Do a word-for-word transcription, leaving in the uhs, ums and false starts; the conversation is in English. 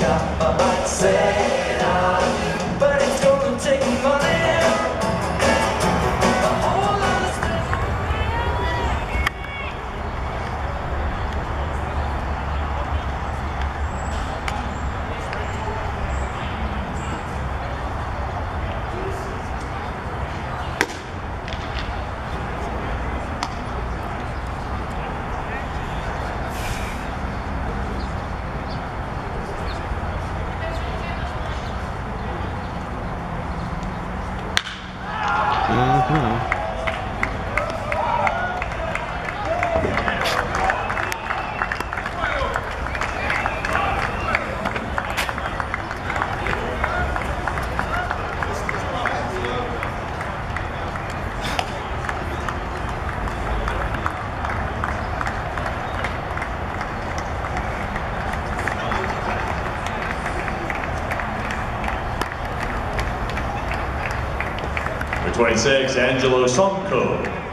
got my mind set on, but it's gonna take money. A whole lot of stuff. Mm-hmm. twenty-six, Angelo Somko.